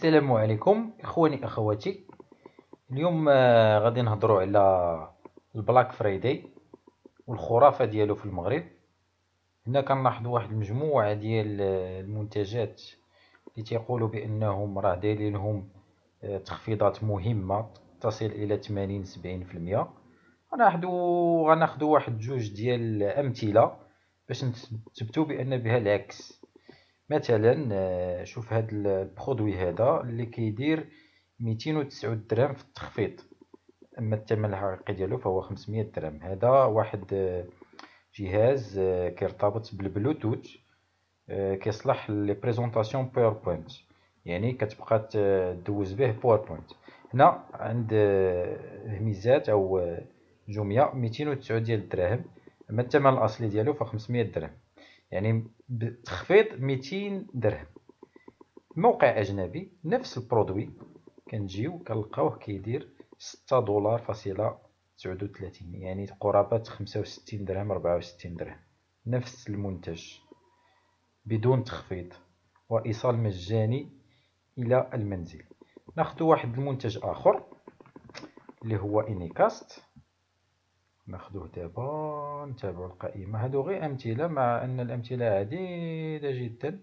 السلام عليكم اخواني اخواتي. اليوم غادي نهضروا على البلاك فرايداي والخرافه ديالو في المغرب. هنا كنلاحظوا واحد المجموعه ديال المنتجات اللي تيقولوا بانهم راه دايرين لهم تخفيضات مهمه تصل الى 80 70%. غناخذوا واحد جوج ديال الامثله باش نثبتوا بان بها العكس. مثلا شوف هاد البرودوي هذا اللي كيدير 209 درهم في التخفيض، اما الثمن الحقيقي ديالو فهو 500 درهم. هذا واحد جهاز كيرتبط بالبلوتوث، كيصلح لي بريزونطاسيون باوربوينت، يعني كتبقى دوز به باوربوينت. هنا عند هميزات او جوميا 209 ديال الدراهم، اما الثمن الاصلي ديالو ف 500 درهم، يعني بتخفيض 200 درهم. موقع اجنبي نفس البرودوي كنجيو كنلقاوه كيدير 6 دولار فاصلة 39، يعني قرابة 65 درهم 64 درهم. نفس المنتج بدون تخفيض وايصال مجاني الى المنزل. ناخذ واحد المنتج اخر اللي هو انيكاست، ناخذوه دابا نتابعوا القائمة. هادو غير امثلة مع ان الامثلة عديدة جدا.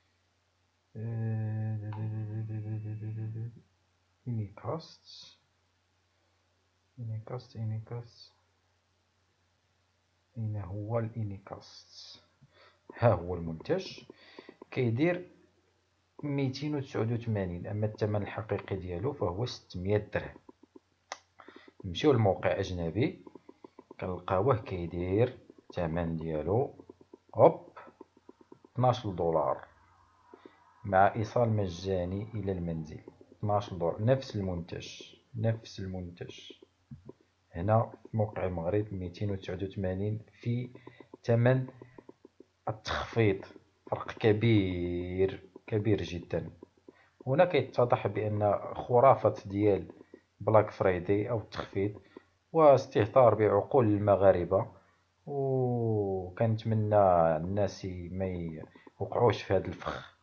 انيكاست انيكاست انيكاست اين هو الانيكاست؟ ها هو المنتج كيدير 289، اما الثمن الحقيقي ديالو فهو 600 درهم. نمشيو لموقع اجنبي كنلقاوه كيدير الثمن ديالو هوب 12 دولار مع ايصال مجاني الى المنزل. 12 دولار نفس المنتج هنا في موقع المغرب 289 في ثمن التخفيض. فرق كبير كبير جدا. هنا كيتضح بان خرافة ديال بلاك فرايداي او التخفيض واستهتار بعقول المغاربة، وكنتمنى الناس ما يوقعوش في هذا الفخ.